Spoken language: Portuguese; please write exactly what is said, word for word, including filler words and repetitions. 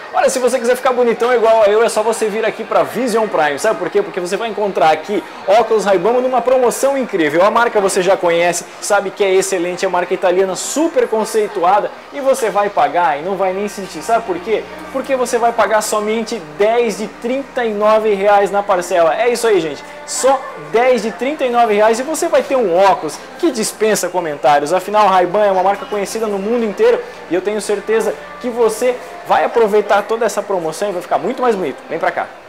Olha, se você quiser ficar bonitão igual a eu, é só você vir aqui para Vision Prime, sabe por quê? Porque você vai encontrar aqui óculos Ray-Ban numa promoção incrível. A marca você já conhece, sabe que é excelente, é marca italiana super conceituada e você vai pagar e não vai nem sentir, sabe por quê? Porque você vai pagar somente dez de trinta e nove reais na parcela. É isso aí, gente, só dez de trinta e nove reais e você vai ter um óculos que dispensa comentários. Afinal, a Ray-Ban é uma marca conhecida no mundo inteiro e eu tenho certeza que você vai aproveitar toda essa promoção e vai ficar muito mais bonito. Vem pra cá.